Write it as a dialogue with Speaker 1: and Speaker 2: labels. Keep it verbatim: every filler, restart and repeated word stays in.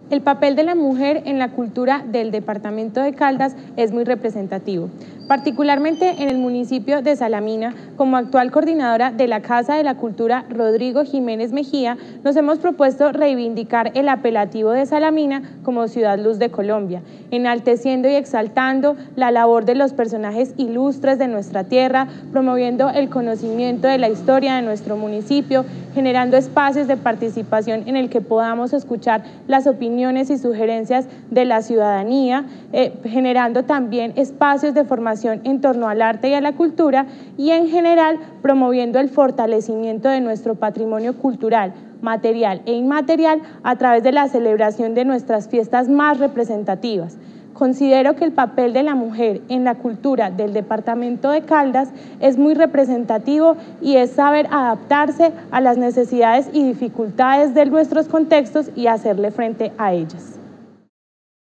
Speaker 1: El papel de la mujer en la cultura del departamento de Caldas es muy representativo, particularmente en el municipio de Salamina. Como actual coordinadora de la Casa de la Cultura Rodrigo Jiménez Mejía, nos hemos propuesto reivindicar el apelativo de Salamina como Ciudad Luz de Colombia, enalteciendo y exaltando la labor de los personajes ilustres de nuestra tierra, promoviendo el conocimiento de la historia de nuestro municipio, generando espacios de participación en el que podamos escuchar las opiniones y sugerencias de la ciudadanía, eh, generando también espacios de formación en torno al arte y a la cultura y en general promoviendo el fortalecimiento de nuestro patrimonio cultural, material e inmaterial a través de la celebración de nuestras fiestas más representativas. Considero que el papel de la mujer en la cultura del departamento de Caldas es muy representativo y es saber adaptarse a las necesidades y dificultades de nuestros contextos y hacerle frente a ellas.